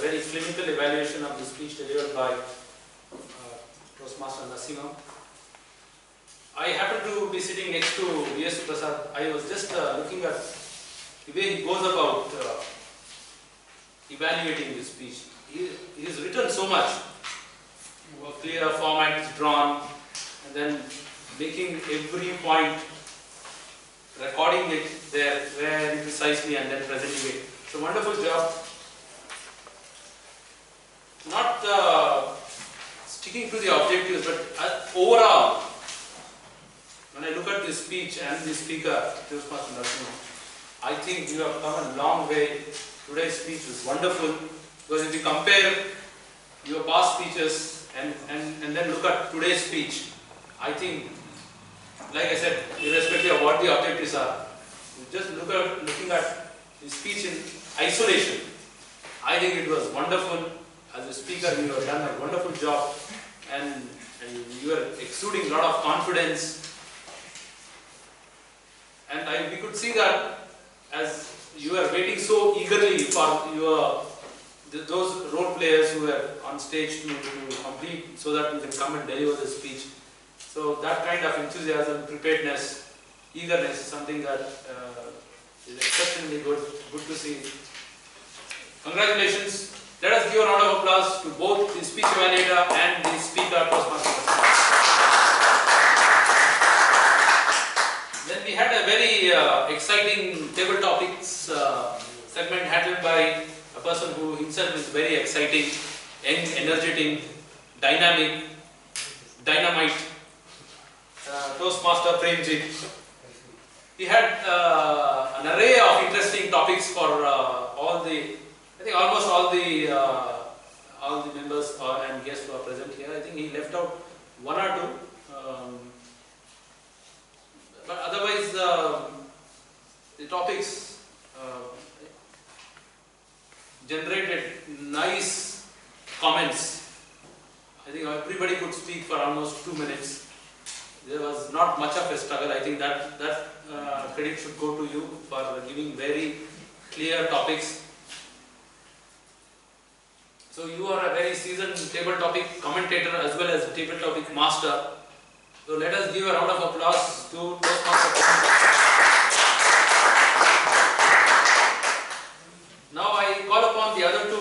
very clinical evaluation of the speech delivered by Toastmaster Narasimham. I happen to be sitting next to V.S. Prasad. I was just looking at the way he goes about evaluating the speech. He has written so much. A clear format is drawn, and then making every point, recording it there very precisely, and then presenting it. It's a wonderful job. Not sticking to the objectives, but overall, when I look at this speech and the speaker, Toastmaster Narasimham, I think you have come a long way. Today's speech was wonderful, because if you compare your past speeches and then look at today's speech, I think, like I said, irrespective of what the objectives are, you just looking at the speech in isolation. I think it was wonderful. As a speaker, you have done a wonderful job, and you are exuding a lot of confidence. And we could see that as you are waiting so eagerly for those role players who are on stage to complete, so that you can come and deliver the speech. So that kind of enthusiasm, preparedness, eagerness is something that is exceptionally good to see. Congratulations. Let us give a round of applause to both the speech evaluator and the speaker, Toastmaster. Then we had a very exciting table topics segment handled by a person who himself is very exciting, young, energetic, dynamic, dynamite, Toastmaster Premjit. He had an array of interesting topics for almost all the members and guests who are present here. I think he left out one or two, but otherwise the topics generated nice comments. I think everybody could speak for almost 2 minutes. There was not much of a struggle. I think that credit should go to you for giving very clear topics. So you are a very seasoned table topic commentator as well as table topic master. So let us give a round of applause to Toastmaster. Now I call upon the other two